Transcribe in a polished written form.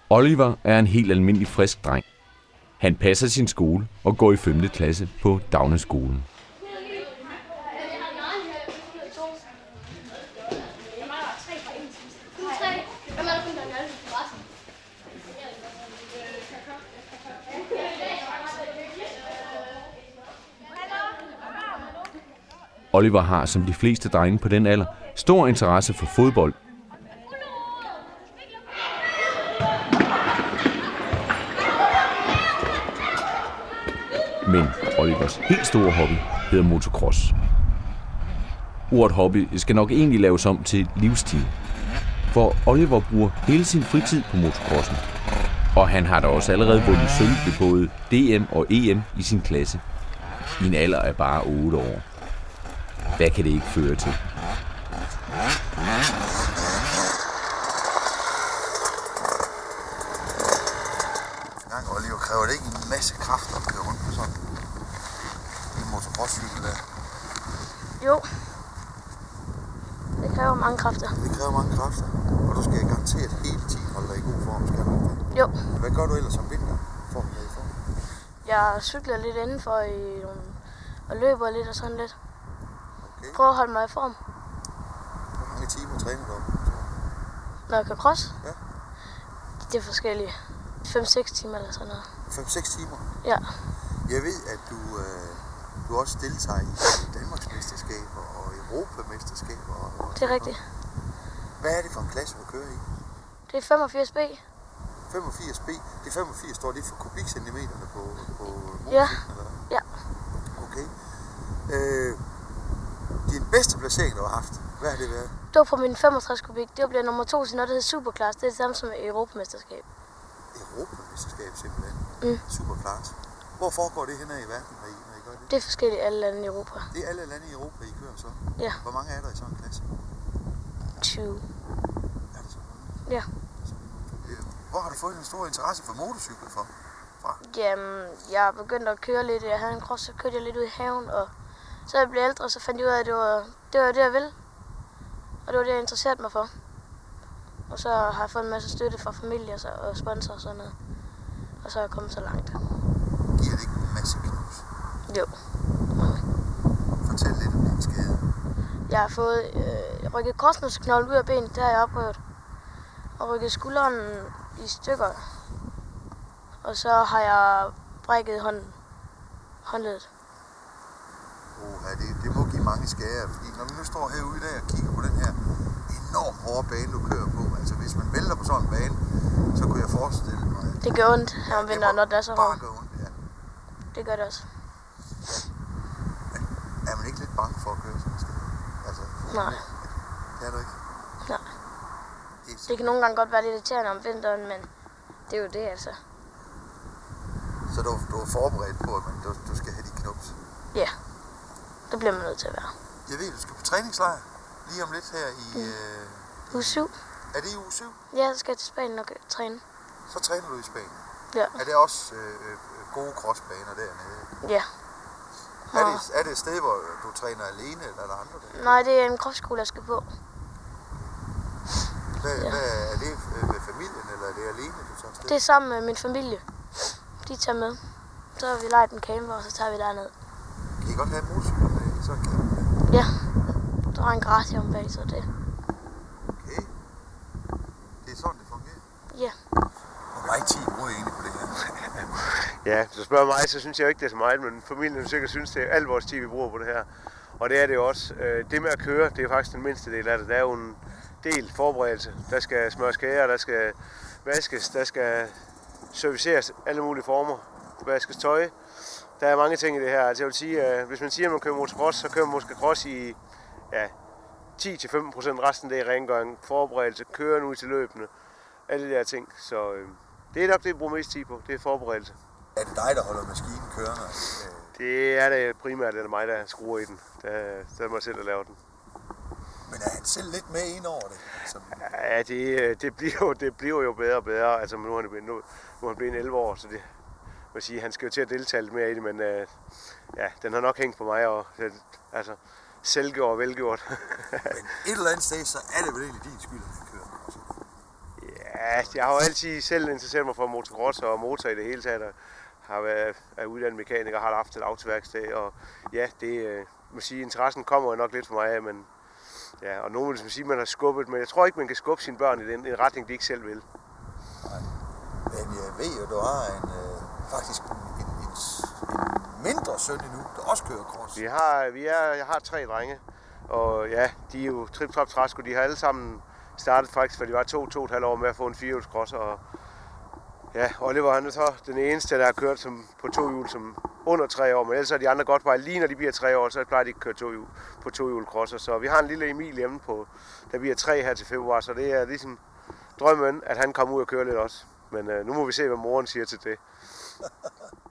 Oliver er en helt almindelig frisk dreng. Han passer sin skole og går i 5. klasse på Dagneskolen. Oliver har, som de fleste drenge på den alder, stor interesse for fodbold. Men Olivers helt store hobby hedder motocross. Ordet hobby skal nok egentlig laves om til livsstil. For Oliver bruger hele sin fritid på motocrossen. Og han har da også allerede vundet sølv ved både DM og EM i sin klasse. I en alder af bare 8 år. Hvad kan det ikke føre til? Oliver, kræver det ikke en masse kraft at køre rundt på sådan en motocrosscykel der? Jo. Det kræver mange kræfter. Det kræver mange kræfter. Og du skal garanteret hele tiden holde dig i god form, skal du ikke det? Jo. Hvad gør du ellers om vinteren for at være i form? Jeg cykler lidt indenfor og løber lidt og sådan lidt. Okay. Prøver at holde mig i form. Hvor mange timer træner du? Når jeg kan cross? Ja. Det er forskellige. 5-6 timer eller sådan noget. 5-6 timer? Ja. Jeg ved, at du også deltager i Danmarksmesterskaber og Europamesterskaber. Det er rigtigt. Hvad er det for en klasse, du kører i? Det er 85B. 85B? Det er 85, står det for kubikcentimeterne på motorcyklen? Ja. Eller? Ja. Okay. Din bedste placering, du har haft, hvad har det været? Det var på min 65 kubik. Det blev nummer 2 til noget, der hedder Superclass. Det er det samme som Europamesterskab. Europamesterskab simpelthen? Mm. Superclass. Hvor foregår det henne i verden, når I gør det? Det er forskelligt alle lande i Europa. Det er alle lande i Europa, I kører så? Ja. Hvor mange er der i sådan en klasse? 20. Er det så mange? Ja. Hvor har du fået en stor interesse for motorcykler fra? Jamen, jeg begyndte at køre lidt. Jeg havde en cross, så kørte jeg lidt ud i haven, og så jeg blev ældre, så fandt jeg ud af, at det var det, jeg ville. Og det var det, jeg interesserede mig for. Og så har jeg fået en masse støtte fra familie og sponsor og sådan noget. Og så er jeg kommet så langt. Giver det ikke en masse knus? Jo, mange. Fortæl lidt om din skade. Jeg har fået rykket korsnålsknoglen ud af benet, det har jeg opprøvet. Og rykket skulderen i stykker. Og så har jeg brækket håndledet. Det må give mange skader, fordi når vi nu står herude i dag og kigger på den her enormt hårde bane, du kører på, altså hvis man vælter på sådan en bane, så kunne jeg forestille mig... Det gør ondt her om vinteren, når det er så hårdt. Det gør ondt, ja. Det gør det også. Men er man ikke lidt bange for at køre sådan et sted? Altså, nej. Det er du ikke? Nej. Det kan nogle gange godt være lidt irriterende om vinteren, men det er jo det altså. Så du er forberedt på, at du skal have de knups? Ja. Det bliver man nødt til at være. Jeg ved, du skal på træningslejr lige om lidt her i... Uge 7. Er det i uge 7? Ja, så skal jeg til Spanien og træne. Så træner du i Spanien? Ja. Er det også gode crossbaner dernede? Ja. Er det et sted, hvor du træner alene, eller er der andre der? Nej, det er en crossskole, jeg skal på. Hvad er det med familien, eller er det alene, du tager afsted? Det er sammen med min familie. De tager med. Så har vi lejet en camper, og så tager vi derned. Kan I godt have en motorcykel med så en camper? Ja. Der er en garage om bag, så det. Okay. Det er sådan, det fungerer? Ja. Hvor meget tid bruger I egentlig på det her? Ja, hvis du spørger mig, så synes jeg ikke, det er så meget, men familien vil sikkert synes, det er alt vores tid, vi bruger på det her. Og det er det jo også. Det med at køre, det er faktisk den mindste del af det. Der er jo en del forberedelse. Der skal smøres kager, der skal vaskes, der skal serviceres alle mulige former. Vaskes tøj. Der er mange ting i det her. Altså jeg vil sige, at hvis man siger, at man kører motocross, så kører man måske cross i 10-15%. Resten det er rengøring, forberedelse, køren ud til løbende. Alle de der ting. Så det er nok det, vi bruger mest tid på. Det er forberedelse. Er det dig, der holder maskinen kørende? Det er det primært, det er mig, der skruer i den. Der er mig selv, der laver den. Men er han selv lidt med ind over det? Ja, det bliver jo bedre og bedre. Altså, nu er han blevet 11 år, så det vil sige, han skal jo til at deltage lidt mere i det, men den har nok hængt på mig, og altså, selvgjort og velgjort. Men et eller andet sted, så er det vel egentlig din skyld, at han kører? Ja, jeg har jo altid selv interesseret mig for motocross og motor i det hele taget. Har været uddannet mekaniker, har haft et autoværksted, og ja, det må sige, interessen kommer jo nok lidt for mig af, men ja, og nogen vil sige, at man har skubbet, men jeg tror ikke, man kan skubbe sine børn i en retning, de ikke selv vil. Nej. Men jeg ved jo, du har faktisk en mindre søn endnu, der også kører cross. Jeg har 3 drenge, og ja, de er jo trip-trap træsko, de har alle sammen startet faktisk, for de var 2,5 år med at få en 4-hjulscross, og ja, Oliver han er så den eneste, der har kørt på 2 hjul som under 3 år, men ellers er de andre godt bare lige når de bliver 3 år, så plejer de ikke at køre på 2 hjul crosser. Så vi har en lille Emil hjemme der bliver 3 her til februar, så det er ligesom drømmen, at han kommer ud og kører lidt også. Men nu må vi se, hvad moren siger til det.